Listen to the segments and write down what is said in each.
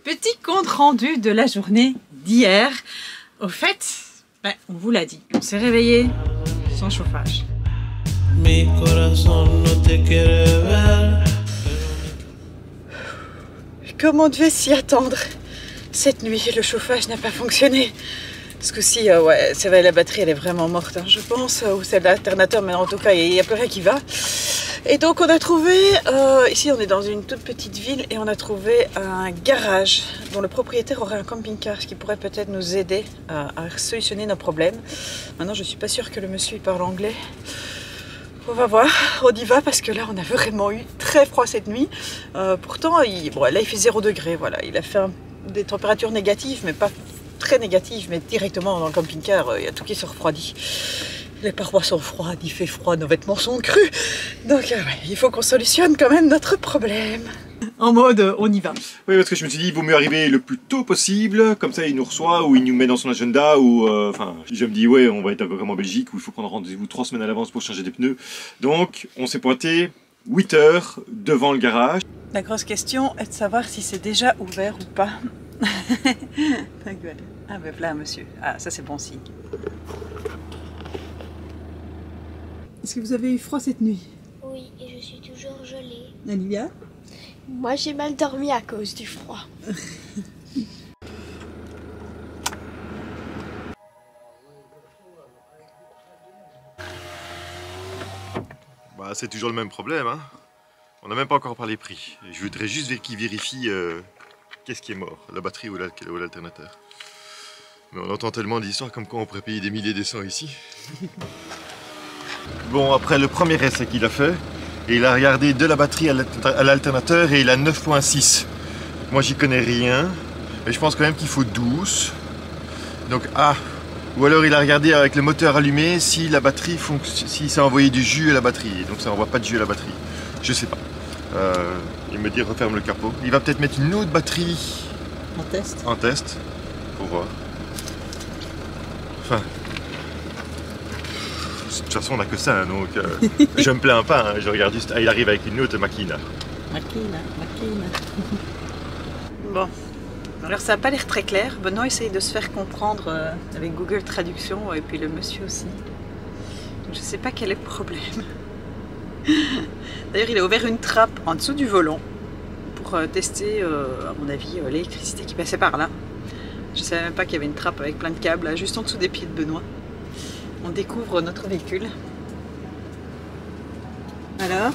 Petit compte rendu de la journée d'hier. Au fait, on vous l'a dit, on s'est réveillé sans chauffage. Comme on devait s'y attendre, cette nuit, le chauffage n'a pas fonctionné. Parce que si, ouais, c'est vrai, la batterie, elle est vraiment morte, hein, je pense, ou c'est l'alternateur, mais en tout cas, il n'y a plus rien qui va. Et donc, on a trouvé, ici, on est dans une toute petite ville, et on a trouvé un garage dont le propriétaire aurait un camping-car, ce qui pourrait peut-être nous aider à solutionner nos problèmes. Maintenant, je ne suis pas sûre que le monsieur il parle anglais. On va voir, on y va parce que là on a vraiment eu très froid cette nuit. Pourtant, là il fait 0 degré, voilà. Il a fait des températures négatives, mais pas très négatives, mais directement dans le camping-car, il y a tout qui se refroidit. Les parois sont froides, il fait froid, nos vêtements sont crus. Donc ouais, il faut qu'on solutionne quand même notre problème. En mode, on y va. Oui, parce que je me suis dit, il vaut mieux arriver le plus tôt possible, comme ça il nous reçoit, ou il nous met dans son agenda, ou enfin, je me dis, ouais, on va être vraiment en Belgique, où il faut prendre rendez-vous 3 semaines à l'avance pour changer des pneus. Donc, on s'est pointé 8 heures devant le garage. La grosse question est de savoir si c'est déjà ouvert ou pas. Ah ben là, monsieur. Ah, ça c'est bon signe. Est-ce que vous avez eu froid cette nuit? Oui, et je suis toujours gelée. Olivia? Moi, j'ai mal dormi à cause du froid. Bah, c'est toujours le même problème, hein. On n'a même pas encore parlé prix. Je voudrais juste qu'il vérifie qu'est-ce qui est mort, la batterie ou l'alternateur. Mais on entend tellement d'histoires comme quoi on pourrait payer des milliers des cents ici. Bon, après le premier essai qu'il a fait, et il a regardé de la batterie à l'alternateur et il a 9.6. Moi j'y connais rien, mais je pense quand même qu'il faut 12. Donc ou alors il a regardé avec le moteur allumé si la batterie si ça a envoyé du jus à la batterie. Donc ça n'envoie pas de jus à la batterie. Je sais pas. Il me dit referme le capot. Il va peut-être mettre une autre batterie en test pour voir. Enfin. De toute façon on n'a que ça, hein, donc je me plains pas, hein, je regarde juste, il arrive avec une autre Makina. Bon, alors ça n'a pas l'air très clair. Benoît essaye de se faire comprendre avec Google Traduction et puis le monsieur aussi. Je sais pas quel est le problème. D'ailleurs il a ouvert une trappe en dessous du volant pour tester, à mon avis, l'électricité qui passait par là. Je savais même pas qu'il y avait une trappe avec plein de câbles là, juste en dessous des pieds de Benoît. On découvre notre véhicule. Alors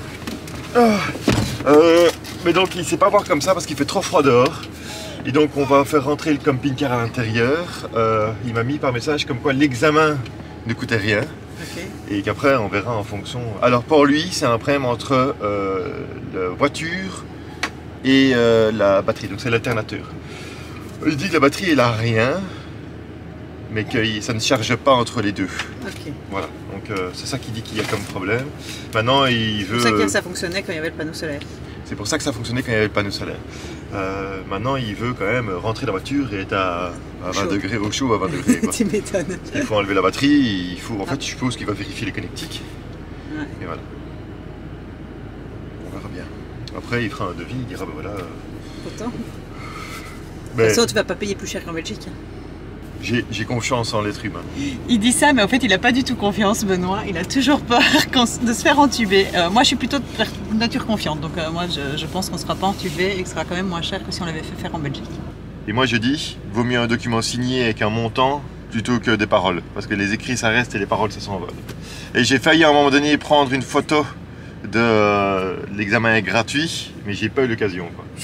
mais donc il ne sait pas voir comme ça parce qu'il fait trop froid dehors. Et donc on va faire rentrer le camping-car à l'intérieur. Il m'a mis par message comme quoi l'examen ne coûtait rien. Okay. Et qu'après on verra en fonction. Alors pour lui c'est un problème entre la voiture et la batterie. Donc c'est l'alternateur. Il dit que la batterie elle a rien, mais que ça ne charge pas entre les deux. Okay. Voilà, donc c'est ça qu'il dit qu'il y a comme problème. Maintenant il veut... C'est pour ça que ça fonctionnait quand il y avait le panneau solaire. C'est pour ça que ça fonctionnait quand il y avait le panneau solaire. Maintenant il veut quand même rentrer dans la voiture et être à 20 degrés, au chaud à 20 degrés. Tu m'étonnes. Il faut enlever la batterie, il faut... En fait je suppose qu'il va vérifier les connectiques. Ouais. Et voilà. On verra bien. Après il fera un devis, il dira ben voilà... Pourtant. De toute façon tu vas pas payer plus cher qu'en Belgique. J'ai confiance en l'être humain. Il dit ça, mais en fait, il n'a pas du tout confiance, Benoît. Il a toujours peur de se faire entuber. Moi, je suis plutôt de nature confiante. Donc, moi, je pense qu'on ne sera pas entubé et que ce sera quand même moins cher que si on l'avait fait faire en Belgique. Et moi, je dis, vaut mieux un document signé avec un montant plutôt que des paroles. Parce que les écrits, ça reste et les paroles, ça s'envole. Et j'ai failli à un moment donné prendre une photo de l'examen est gratuit, mais j'ai pas eu l'occasion.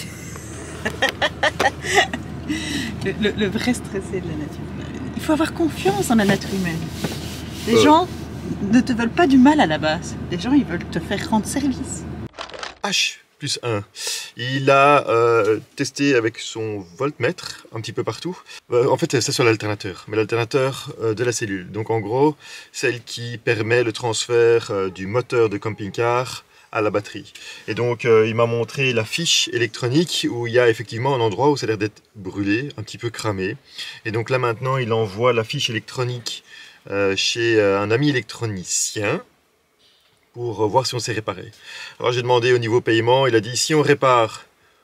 Le vrai stressé de la nature. Il faut avoir confiance en la nature humaine. Les gens ne te veulent pas du mal à la base. Les gens, ils veulent te faire rendre service. H+1. Il a testé avec son voltmètre un petit peu partout. En fait, c'est sur l'alternateur, mais l'alternateur de la cellule. Donc en gros, celle qui permet le transfert du moteur de camping-car à la batterie. Et donc il m'a montré la fiche électronique où il y a effectivement un endroit où ça a l'air d'être brûlé, un petit peu cramé. Et donc là maintenant il envoie la fiche électronique chez un ami électronicien pour voir si on s'est réparé. Alors j'ai demandé au niveau paiement, il a dit si on répare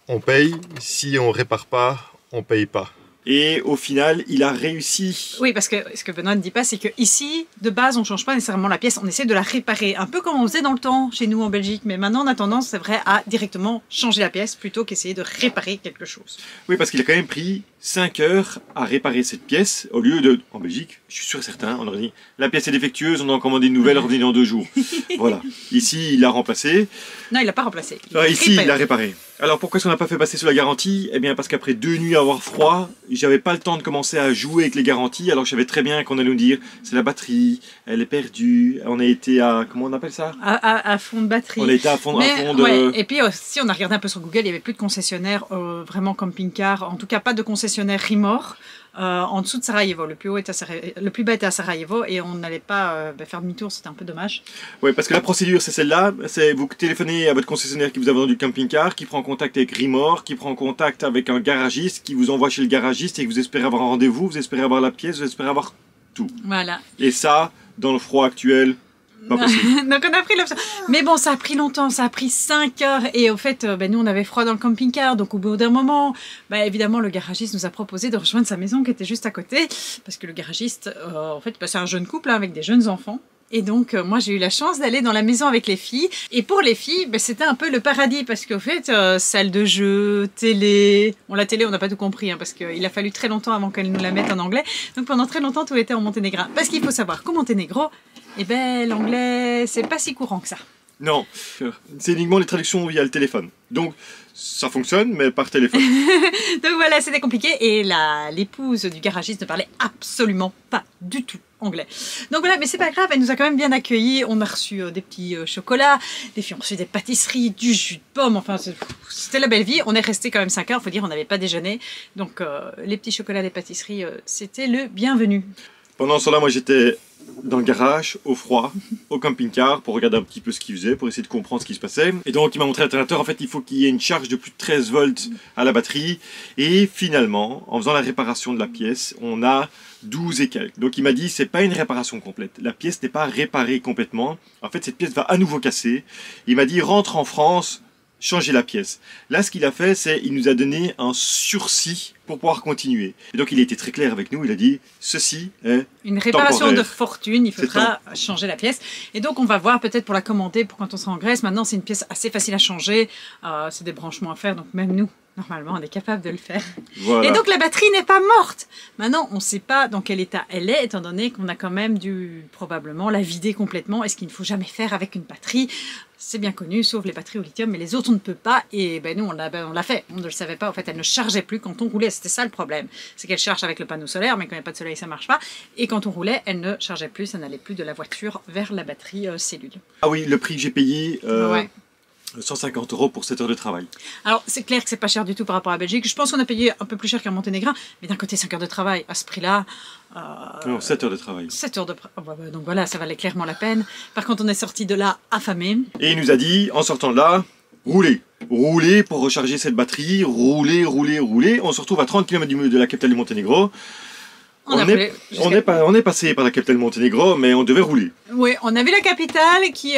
on paye. Si on répare pas, on paye pas. Et au final, il a réussi. Oui, parce que ce que Benoît ne dit pas, c'est qu'ici, de base, on ne change pas nécessairement la pièce, on essaie de la réparer. Un peu comme on faisait dans le temps chez nous en Belgique. Mais maintenant, on a tendance, c'est vrai, à directement changer la pièce plutôt qu'essayer de réparer quelque chose. Oui, parce qu'il a quand même pris 5 heures à réparer cette pièce, au lieu de... En Belgique, je suis sûr et certain, on aurait dit, la pièce est défectueuse, on en commande une nouvelle, revenez dans 2 jours. Voilà. Ici, il l'a remplacé. Non, il l'a pas remplacé. Ici, il l'a réparé. Alors pourquoi est-ce qu'on n'a pas fait passer sous la garantie? Eh bien parce qu'après 2 nuits à avoir froid, j'avais pas le temps de commencer à jouer avec les garanties, alors je savais très bien qu'on allait nous dire c'est la batterie, elle est perdue, on a été à... comment on appelle ça? À fond de batterie. On a été à fond de... Ouais. Et puis aussi, on a regardé un peu sur Google, il n'y avait plus de concessionnaires vraiment camping-car, en tout cas pas de concessionnaire Rimor. En dessous de Sarajevo, le plus bas était à Sarajevo et on n'allait pas faire demi-tour, c'était un peu dommage. Oui, parce que la procédure c'est celle-là, c'est vous téléphonez à votre concessionnaire qui vous a vendu le camping-car, qui prend contact avec Rimor, qui prend contact avec un garagiste, qui vous envoie chez le garagiste et que vous espérez avoir un rendez-vous, vous espérez avoir la pièce, vous espérez avoir tout. Voilà. Et ça, dans le froid actuel, pas possible. Donc on a pris l'option. Mais bon, ça a pris longtemps, ça a pris 5 heures. Et au fait, nous on avait froid dans le camping-car. Donc au bout d'un moment, évidemment, le garagiste nous a proposé de rejoindre sa maison qui était juste à côté. Parce que le garagiste, en fait, c'est un jeune couple avec des jeunes enfants. Et donc, moi, j'ai eu la chance d'aller dans la maison avec les filles. Et pour les filles, c'était un peu le paradis parce qu'au fait, salle de jeu, télé... Bon, la télé, on n'a pas tout compris parce qu'il a fallu très longtemps avant qu'elle nous la mette en anglais. Donc, pendant très longtemps, tout était en monténégrin. Parce qu'il faut savoir qu'au Monténégro, l'anglais, c'est pas si courant que ça. Non, c'est uniquement les traductions via le téléphone. Donc, ça fonctionne, mais par téléphone. Donc voilà, c'était compliqué. Et l'épouse du garagiste ne parlait absolument pas du tout anglais. Donc voilà, mais c'est pas grave, elle nous a quand même bien accueillis. On a reçu des petits chocolats, les filles ont reçu des pâtisseries, du jus de pomme, enfin c'était la belle vie. On est resté quand même 5 heures, faut dire, on n'avait pas déjeuné. Donc les petits chocolats, les pâtisseries, c'était le bienvenu. Pendant ce temps-là, moi j'étais dans le garage, au froid, au camping-car, pour regarder un petit peu ce qu'il faisait, pour essayer de comprendre ce qui se passait. Et donc il m'a montré l'alternateur, en fait il faut qu'il y ait une charge de plus de 13 volts à la batterie. Et finalement, en faisant la réparation de la pièce, on a 12 et quelques. Donc il m'a dit, c'est pas une réparation complète. La pièce n'est pas réparée complètement. En fait, cette pièce va à nouveau casser. Il m'a dit, rentre en France, changer la pièce. Là, ce qu'il a fait, c'est il nous a donné un sursis pour pouvoir continuer. Et donc, il a été très clair avec nous. Il a dit, ceci est une réparation temporaire. de fortune. Il faudra changer la pièce. Et donc, on va voir peut-être pour la commander pour quand on sera en Grèce. Maintenant, c'est une pièce assez facile à changer. C'est des branchements à faire. Donc, même nous, normalement, on est capable de le faire. Voilà. Et donc, la batterie n'est pas morte. Maintenant, on ne sait pas dans quel état elle est, étant donné qu'on a quand même dû probablement la vider complètement. Et ce qu'il ne faut jamais faire avec une batterie, c'est bien connu, sauf les batteries au lithium, mais les autres, on ne peut pas. Et nous, on l'a fait. On ne le savait pas. En fait, elle ne chargeait plus quand on roulait. C'était ça le problème. C'est qu'elle charge avec le panneau solaire, mais quand il n'y a pas de soleil, ça ne marche pas. Et quand on roulait, elle ne chargeait plus. Ça n'allait plus de la voiture vers la batterie cellule. Ah oui, le prix que j'ai payé... Ouais. 150 € pour 7 heures de travail. Alors, c'est clair que c'est pas cher du tout par rapport à la Belgique. Je pense qu'on a payé un peu plus cher qu'un Monténégrin, mais d'un côté, 5 heures de travail à ce prix-là. Non, 7 heures de travail. 7 heures de... donc voilà, ça valait clairement la peine. Par contre, on est sorti de là affamé. Et il nous a dit, en sortant de là, roulez. Roulez pour recharger cette batterie. Roulez, roulez, roulez. On se retrouve à 30 km de la capitale du Monténégro. On est passé par la capitale Monténégro, mais on devait rouler. Oui, on a vu la capitale qui,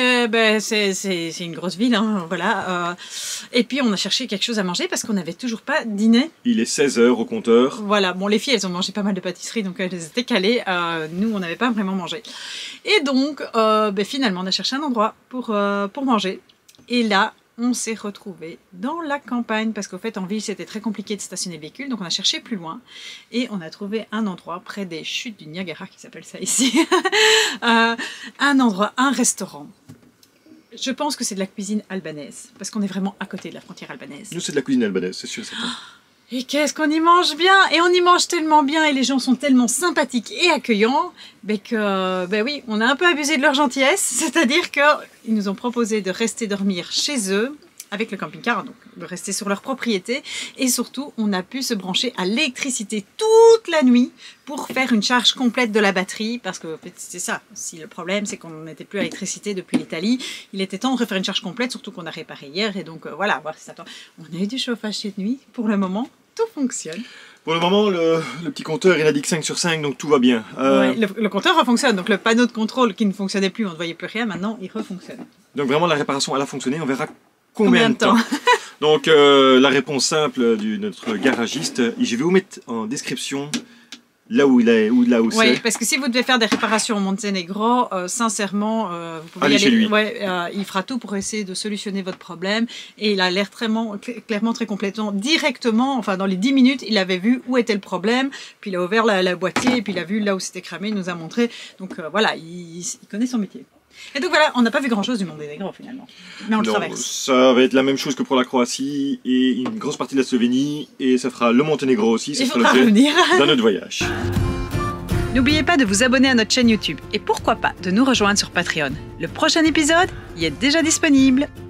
c'est une grosse ville, hein, voilà. Et puis on a cherché quelque chose à manger parce qu'on n'avait toujours pas dîné. Il est 16 h au compteur. Voilà, bon les filles elles ont mangé pas mal de pâtisseries donc elles étaient calées. Nous on n'avait pas vraiment mangé. Et donc finalement on a cherché un endroit pour manger. Et là on s'est retrouvé dans la campagne parce qu'au fait en ville c'était très compliqué de stationner le véhicule, donc on a cherché plus loin et on a trouvé un endroit près des chutes du Niagara qui s'appelle ça ici. Un endroit, un restaurant. Je pense que c'est de la cuisine albanaise parce qu'on est vraiment à côté de la frontière albanaise. Nous c'est de la cuisine albanaise, c'est sûr, certain. Et qu'est-ce qu'on y mange bien! Et on y mange tellement bien et les gens sont tellement sympathiques et accueillants que, oui, on a un peu abusé de leur gentillesse. C'est-à-dire qu'ils nous ont proposé de rester dormir chez eux avec le camping-car, donc de rester sur leur propriété. Et surtout, on a pu se brancher à l'électricité toute la nuit pour faire une charge complète de la batterie. Parce que en fait, c'est ça. Si le problème, c'est qu'on n'était plus à l'électricité depuis l'Italie, il était temps de refaire une charge complète, surtout qu'on a réparé hier. Et donc, voilà, voir si ça attend. On a eu du chauffage cette nuit. Pour le moment, tout fonctionne. Pour le moment, le petit compteur, il a dit que 5 sur 5, donc tout va bien. Ouais, le compteur refonctionne, donc le panneau de contrôle qui ne fonctionnait plus, on ne voyait plus rien, maintenant il refonctionne. Donc vraiment, la réparation, elle a fonctionné, on verra combien de temps. Donc la réponse simple de notre garagiste, je vais vous mettre en description là où il est, Oui, c'est. parce que si vous devez faire des réparations au Monténégro, sincèrement, vous pouvez Allez y aller. chez lui. Ouais, il fera tout pour essayer de solutionner votre problème. Et il a l'air clairement, très compétent. Directement, enfin dans les 10 minutes, il avait vu où était le problème. Puis il a ouvert la boîtier, et puis il a vu là où c'était cramé, il nous a montré. Donc voilà, il connaît son métier. Et donc voilà, on n'a pas vu grand-chose du Monténégro finalement. Mais on le Non, traverse. ça va être la même chose que pour la Croatie et une grosse partie de la Slovénie. Et ça fera le Monténégro aussi. Ça Il sera faudra l'objet revenir. d'un autre voyage. N'oubliez pas de vous abonner à notre chaîne YouTube et pourquoi pas de nous rejoindre sur Patreon. Le prochain épisode y est déjà disponible.